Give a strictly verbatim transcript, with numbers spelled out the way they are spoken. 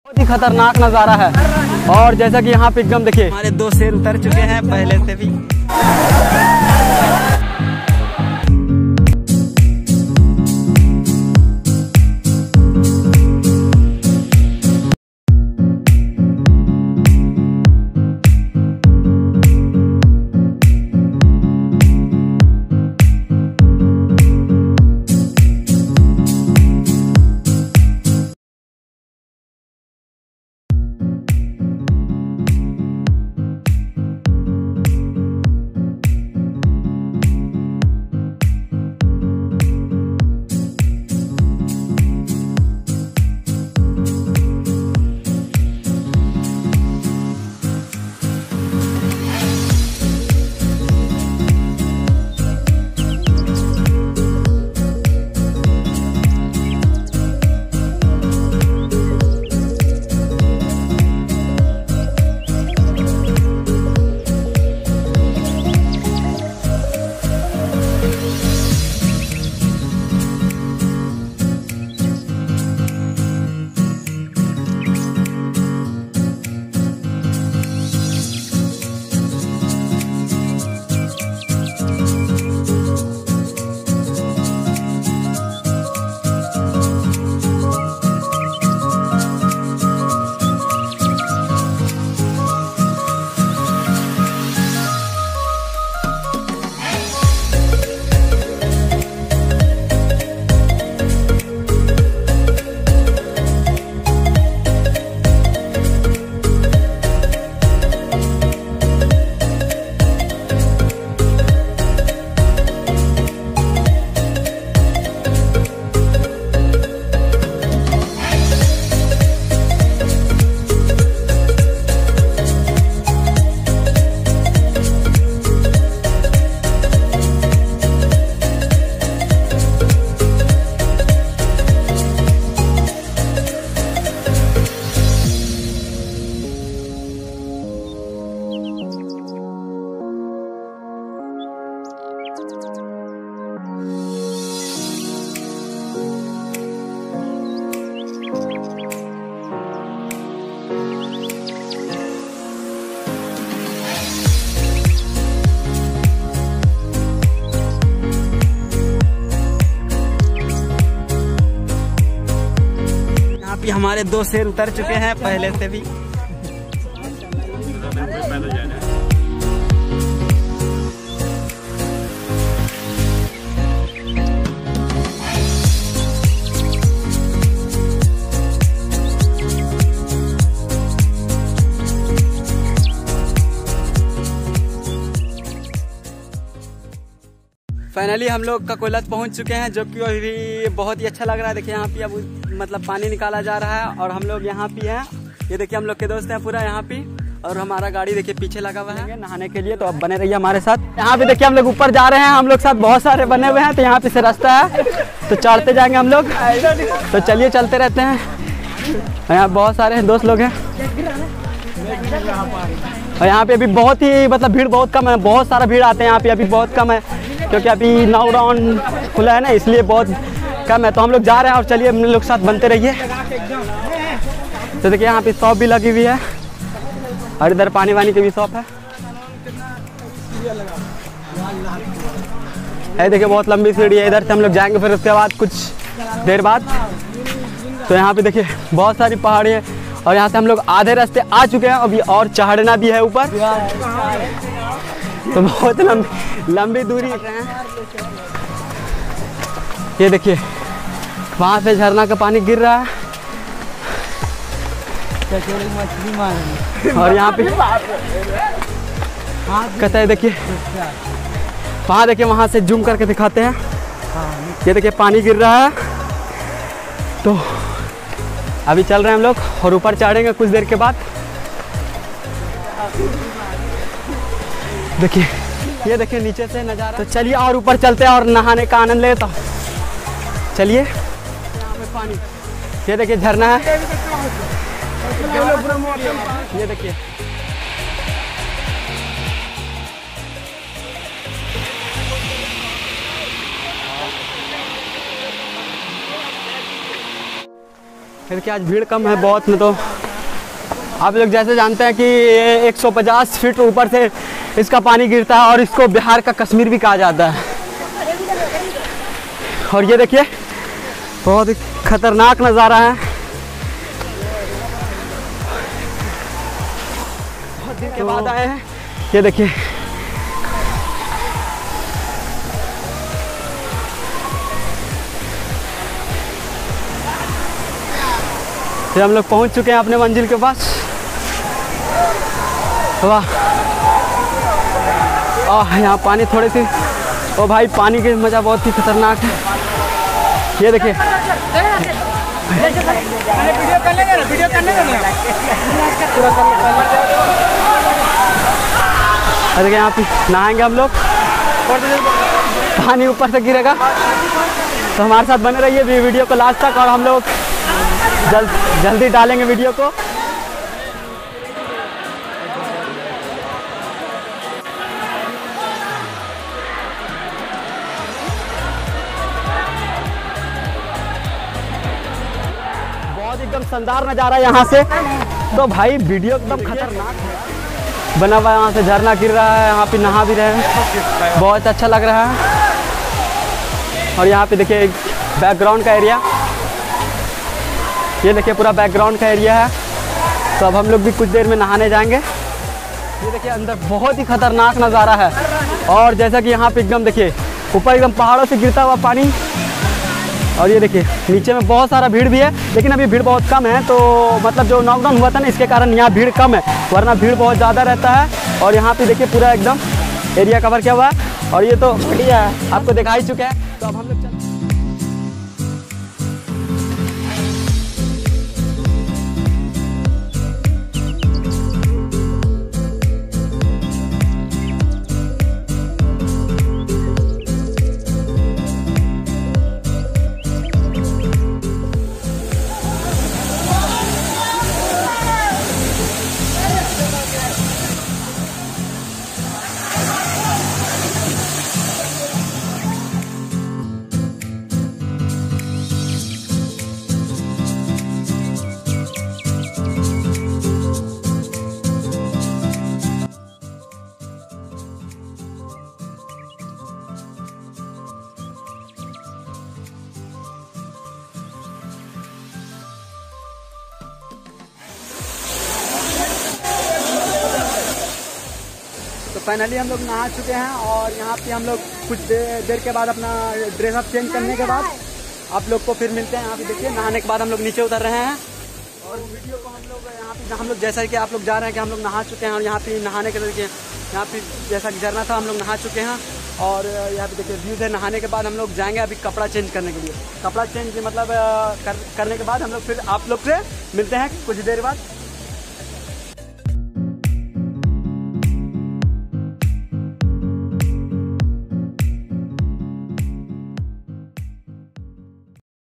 बहुत ही खतरनाक नज़ारा है। और जैसा कि यहाँ पे एकदम देखिए हमारे दो शेर उतर चुके हैं पहले से भी। हमारे दो शेर उतर चुके हैं पहले से भी। फाइनली हम लोग ककोलत पहुंच चुके हैं, जो कि अभी बहुत ही अच्छा लग रहा है। देखिए यहाँ पे अब मतलब पानी निकाला जा रहा है और हम लोग यहाँ पे हैं। ये देखिए हम लोग के दोस्त हैं पूरा यहाँ पे, और हमारा गाड़ी देखिए पीछे लगा हुआ है नहाने के लिए। तो अब बने रहिए हमारे साथ। यहाँ पे देखिए हम लोग ऊपर जा रहे हैं, हम लोग साथ बहुत सारे बने हुए हैं। तो यहाँ पे से रास्ता है, तो चढ़ते जाएंगे हम लोग। तो चलिए चलते रहते हैं। यहाँ बहुत सारे दोस्त लोग हैं और यहाँ पे अभी बहुत ही मतलब भीड़ बहुत कम है। बहुत सारा भीड़ आते हैं यहाँ पे, अभी बहुत कम है क्योंकि अभी नाउ राउंड खुला है ना, इसलिए बहुत कम है। तो हम लोग जा रहे हैं और चलिए हम लोग साथ बनते रहिए। तो देखिए यहाँ पे शॉप भी लगी हुई है और इधर पानी वानी की भी शॉप है। है देखिए बहुत लंबी सीढ़ी है, इधर से हम लोग जाएंगे फिर उसके बाद कुछ देर बाद। तो यहाँ पे देखिए बहुत सारी पहाड़ी है और यहाँ से हम लोग आधे रास्ते आ चुके हैं, अभी और चढ़ना भी है ऊपर। तो बहुत लंबी लंबी दूरी है। ये देखिए वहाँ से झरना का पानी गिर रहा है और यहाँ पे कहता है देखिए वहाँ देखिए, वहाँ से जूम करके दिखाते हैं। ये देखिए पानी गिर रहा है। तो अभी चल रहे हैं हम लोग और ऊपर चढ़ेंगे कुछ देर के बाद। देखिए ये देखिए नीचे से नज़ारा। तो चलिए और ऊपर चलते हैं और नहाने का आनंद लेता हूँ। चलिए यहाँ पे पानी, ये देखिए झरना है। ये देखिए फिर क्या आज भीड़ कम है बहुत, में तो आप लोग जैसे जानते हैं कि एक सौ पचास फीट ऊपर से इसका पानी गिरता है और इसको बिहार का कश्मीर भी कहा जाता है। और ये देखिए बहुत ही खतरनाक नज़ारा है। बहुत दिन के बाद आए हैं। ये देखिए फिर हम लोग पहुंच चुके हैं अपने मंजिल के पास। वाह, आह यहाँ पानी थोड़ी सी, ओ भाई पानी की मज़ा बहुत ही खतरनाक है। ये देखिए वीडियो कर लेंगे ना, वीडियो कर लेंगे ना। अरे यहाँ पे नहाएंगे हम लोग, पानी ऊपर से गिरेगा। तो हमारे साथ बने रहिए वीडियो को लास्ट तक और हम लोग जल्द जल्दी डालेंगे वीडियो को। बहुत एकदम शानदार नज़ारा यहाँ से। तो भाई वीडियो एकदम खतरनाक है बना हुआ। यहाँ से झरना गिर रहा है, यहाँ पे नहा भी रहे हैं, बहुत अच्छा लग रहा है। और यहाँ पे देखिए बैकग्राउंड का एरिया, ये देखिए पूरा बैकग्राउंड का एरिया है। तो अब हम लोग भी कुछ देर में नहाने जाएंगे। ये देखिए अंदर बहुत ही खतरनाक नज़ारा है। और जैसा कि यहाँ पे एकदम देखिए ऊपर एकदम पहाड़ों से गिरता हुआ पानी। और ये देखिए नीचे में बहुत सारा भीड़ भी है, लेकिन अभी भीड़ बहुत कम है। तो मतलब जो लॉकडाउन हुआ था ना, इसके कारण यहाँ भीड़ कम है, वरना भीड़ बहुत ज़्यादा रहता है। और यहाँ पे देखिए पूरा एकदम एरिया कवर किया हुआ है। और ये तो बढ़िया है, आपको दिखा ही चुका है। तो अब हम लोग चल तो फाइनली हम लोग नहा चुके हैं। और यहाँ पे हम लोग कुछ देर, देर के बाद अपना ड्रेस अप चेंज करने के बाद आप लोग को फिर मिलते हैं। यहाँ पे देखिए नहाने के बाद हम लोग नीचे उतर रहे हैं। और वीडियो को हम लोग यहाँ पे हम लोग जैसा कि आप लोग जा रहे हैं कि हम लोग नहा चुके हैं। और यहाँ पे नहाने के देखिए यहाँ पे जैसा कि झरना था, हम लोग नहा चुके हैं। और यहाँ पे देखिए व्यूज़ है। नहाने के बाद हम लोग जाएंगे अभी कपड़ा चेंज करने के लिए। कपड़ा चेंज मतलब कर, करने के बाद हम लोग फिर आप लोग से मिलते हैं कुछ देर बाद।